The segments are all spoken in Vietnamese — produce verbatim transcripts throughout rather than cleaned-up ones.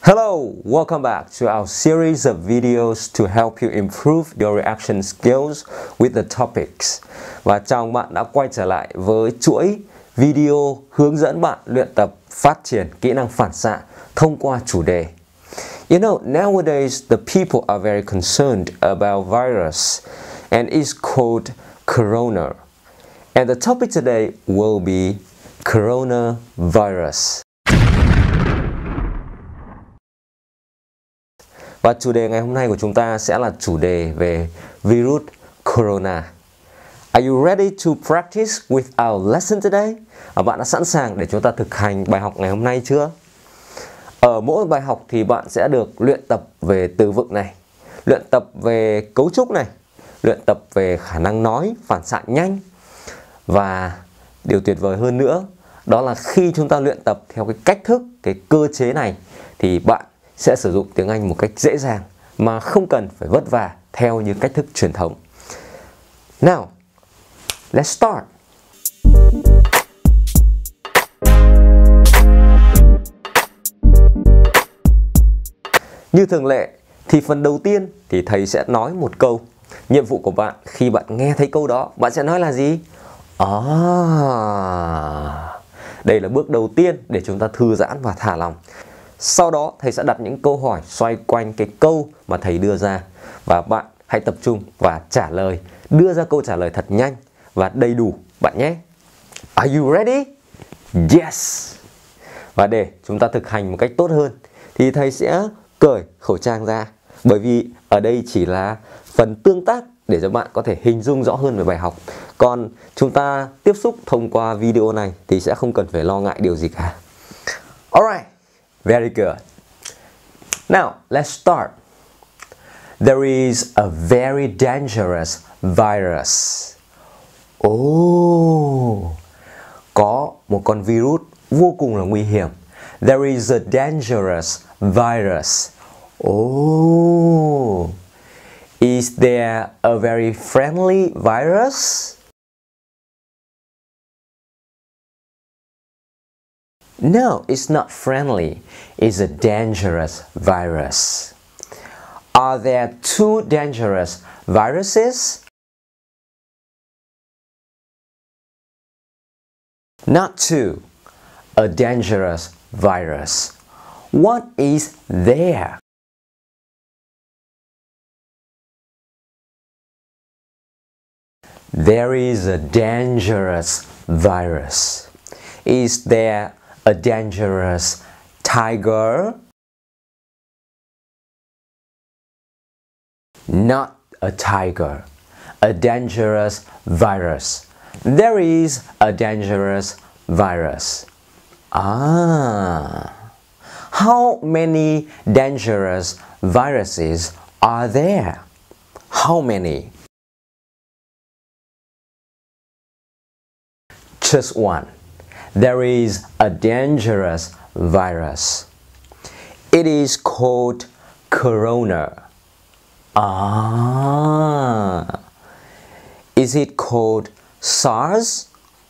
Hello, welcome back to our series of videos to help you improve your reaction skills with the topics. Và chào mừng bạn đã quay trở lại với chuỗi video hướng dẫn bạn luyện tập phát triển kỹ năng phản xạ thông qua chủ đề. You know, nowadays the people are very concerned about virus and it's called corona. And the topic today will be coronavirus. Và chủ đề ngày hôm nay của chúng ta sẽ là chủ đề về virus corona. Are you ready to practice with our lesson today? À, bạn đã sẵn sàng để chúng ta thực hành bài học ngày hôm nay chưa? Ở mỗi bài học thì bạn sẽ được luyện tập về từ vựng này, luyện tập về cấu trúc này, luyện tập về khả năng nói, phản xạ nhanh. Và điều tuyệt vời hơn nữa, đó là khi chúng ta luyện tập theo cái cách thức, cái cơ chế này thì bạn sẽ sử dụng tiếng Anh một cách dễ dàng mà không cần phải vất vả theo như cách thức truyền thống. Now, let's start. Như thường lệ thì phần đầu tiên thì thầy sẽ nói một câu. Nhiệm vụ của bạn khi bạn nghe thấy câu đó, bạn sẽ nói là gì? À, đây là bước đầu tiên để chúng ta thư giãn và thả lỏng. Sau đó thầy sẽ đặt những câu hỏi xoay quanh cái câu mà thầy đưa ra. Và bạn hãy tập trung và trả lời. Đưa ra câu trả lời thật nhanh và đầy đủ bạn nhé. Are you ready? Yes! Và để chúng ta thực hành một cách tốt hơn thì thầy sẽ cởi khẩu trang ra. Bởi vì ở đây chỉ là phần tương tác để cho bạn có thể hình dung rõ hơn về bài học. Còn chúng ta tiếp xúc thông qua video này thì sẽ không cần phải lo ngại điều gì cả. Alright! Very good. Now, let's start. There is a very dangerous virus. Oh, có một con virus vô cùng là nguy hiểm. There is a dangerous virus. Oh, is there a very friendly virus? No, it's not friendly. It's a dangerous virus. Are there two dangerous viruses? Not two. A dangerous virus. What is there? There is a dangerous virus. Is there a dangerous tiger? Not a tiger. A dangerous virus. There is a dangerous virus. Ah. How many dangerous viruses are there? How many? Just one. There is a dangerous virus. It is called corona. Ah. Is it called SARS?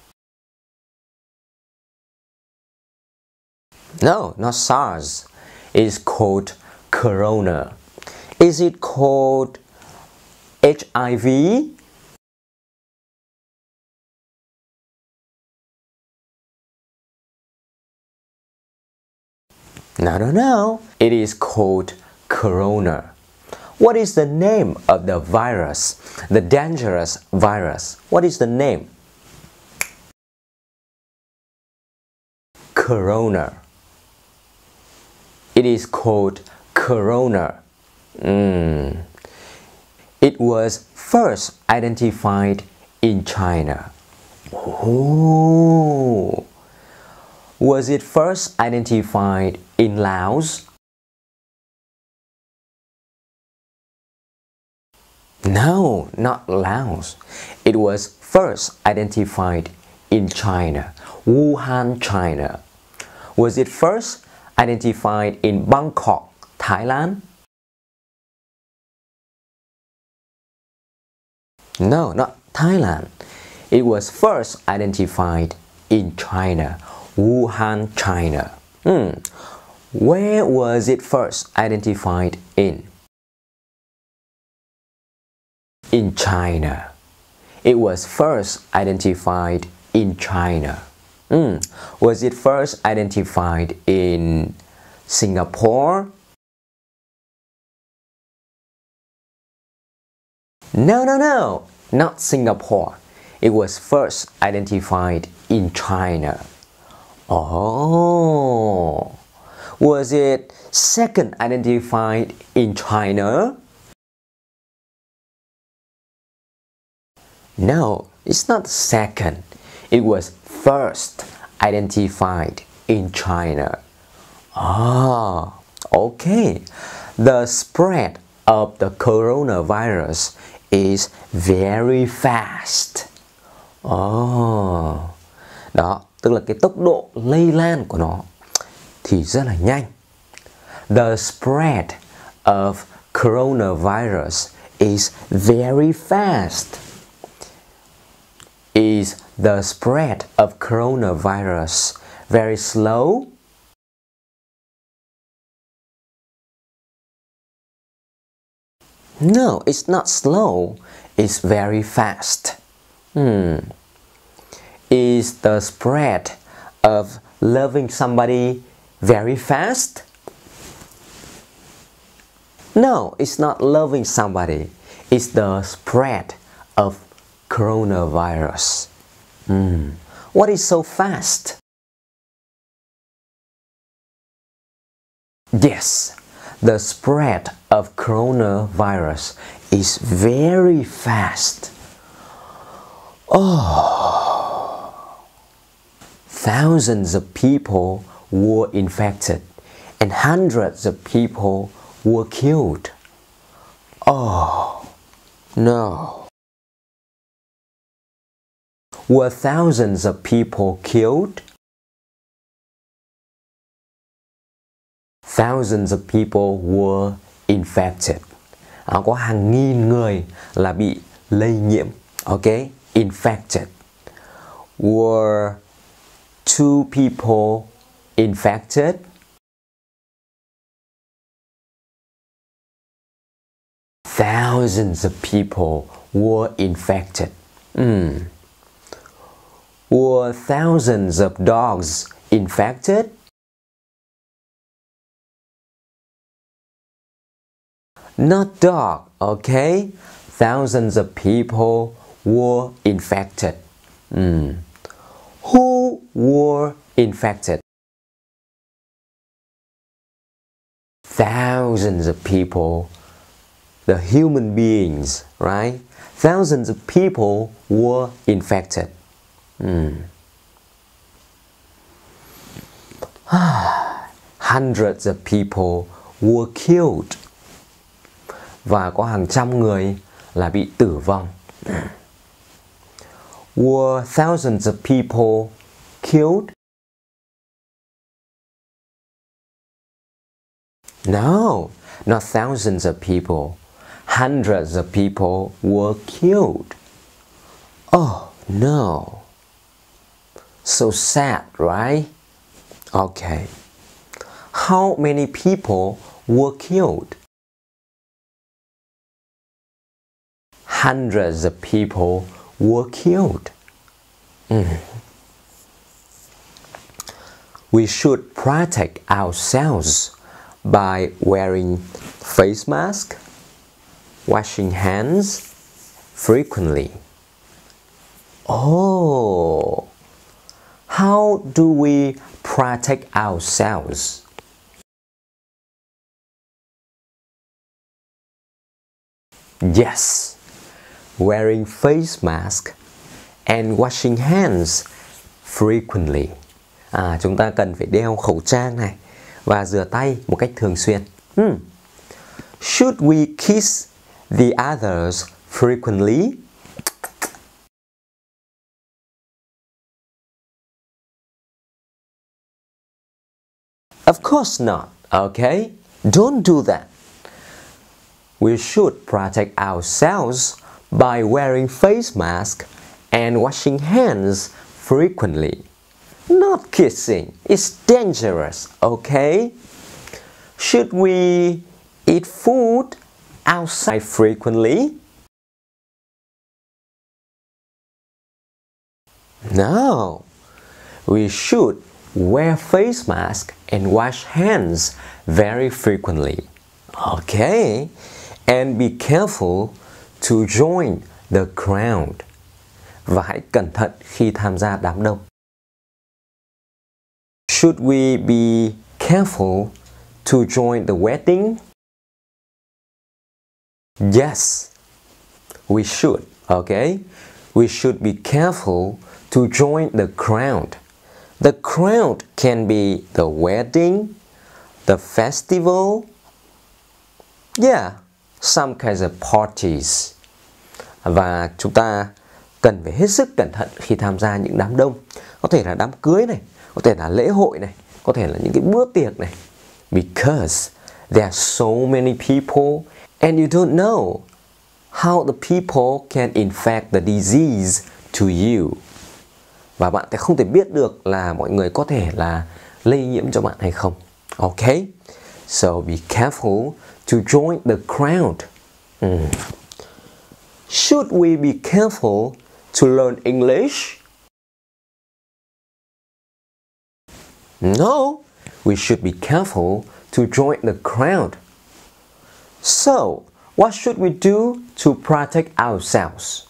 No, not SARS. It's called corona. Is it called H I V? No, no, no. It is called corona. What is the name of the virus? The dangerous virus. What is the name? Corona. It is called corona. Mm. It was first identified in China. Oh. Was it first identified in Laos? No, not Laos. It was first identified in China, Wuhan, China. Was it first identified in Bangkok, Thailand? No, not Thailand. It was first identified in China, Wuhan, China. Hmm. Where was it first identified in? In China. It was first identified in China. Mm. Was it first identified in Singapore? No, no, no, not Singapore. It was first identified in China. Oh, was it second identified in China? No, it's not second. It was first identified in China. Ah, okay. The spread of the coronavirus is very fast. Oh, đó, tức là cái tốc độ lây lan của nó thì rất là nhanh. The spread of coronavirus is very fast. Is the spread of coronavirus very slow? No, it's not slow. It's very fast. Hmm. Is the spread of loving somebody very fast? No, it's not loving somebody. It's the spread of coronavirus. Hmm. What is so fast? Yes, the spread of coronavirus is very fast. Oh, thousands of people were infected and hundreds of people were killed. Oh, no. Were thousands of people killed? Thousands of people were infected. À, có hàng nghìn người là bị lây nhiễm. Ok, infected. Were two people infected? Thousands of people were infected. Mm. Were thousands of dogs infected? Not dog, okay? Thousands of people were infected. Mm. Who were infected? Thousands of people, the human beings, right? Thousands of people were infected. Mm. Hundreds of people were killed. Và có hàng trăm người là bị tử vong. Were thousands of people killed? No, not thousands of people. Hundreds of people were killed. Oh, no. So sad, right? Okay. How many people were killed? Hundreds of people were killed. Mm. We should protect ourselves by wearing face mask, washing hands frequently. Oh, how do we protect ourselves? Yes, wearing face mask and washing hands frequently. À, chúng ta cần phải đeo khẩu trang này và rửa tay một cách thường xuyên. Hmm. Should we kiss the others frequently? Of course not, okay? Don't do that. We should protect ourselves by wearing face mask and washing hands frequently. Not kissing, it's dangerous, okay? Should we eat food outside frequently? No. We should wear face mask and wash hands very frequently. Okay. And be careful to join the crowd. Và hãy cẩn thận khi tham gia đám đông. Should we be careful to join the wedding? Yes, we should. Okay. We should be careful to join the crowd. The crowd can be the wedding, the festival, yeah, some kinds of parties. Và chúng ta cần phải hết sức cẩn thận khi tham gia những đám đông. Có thể là đám cưới này, có thể là lễ hội này, có thể là những cái bữa tiệc này. Because there are so many people and you don't know how the people can infect the disease to you. Và bạn sẽ không thể biết được là mọi người có thể là lây nhiễm cho bạn hay không. Okay? So be careful to join the crowd. Mm. Should we be careful to learn English? No, we should be careful to join the crowd. So, what should we do to protect ourselves?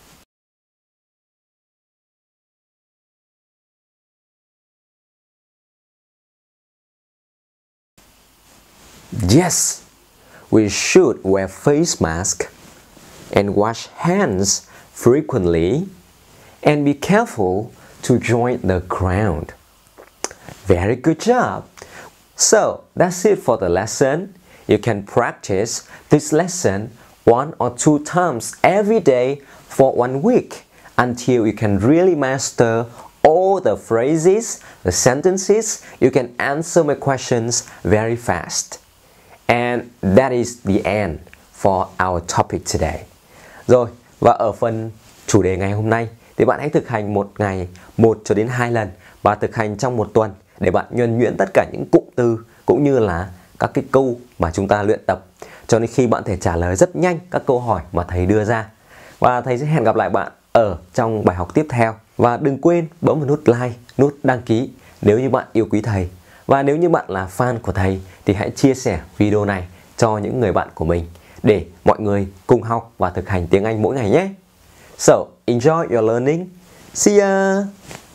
Yes, we should wear face mask and wash hands frequently and be careful to join the crowd. Very good job. So that's it for the lesson. You can practice this lesson one or two times every day for one week until you can really master all the phrases, the sentences. You can answer my questions very fast. And that is the end for our topic today. Rồi, và ở phần chủ đề ngày hôm nay thì bạn hãy thực hành một ngày một cho đến hai lần và thực hành trong một tuần để bạn nhuần nhuyễn tất cả những cụm từ cũng như là các cái câu mà chúng ta luyện tập cho đến khi bạn thể trả lời rất nhanh các câu hỏi mà thầy đưa ra. Và thầy sẽ hẹn gặp lại bạn ở trong bài học tiếp theo. Và đừng quên bấm vào nút like, nút đăng ký nếu như bạn yêu quý thầy. Và nếu như bạn là fan của thầy thì hãy chia sẻ video này cho những người bạn của mình để mọi người cùng học và thực hành tiếng Anh mỗi ngày nhé. So, enjoy your learning. See ya!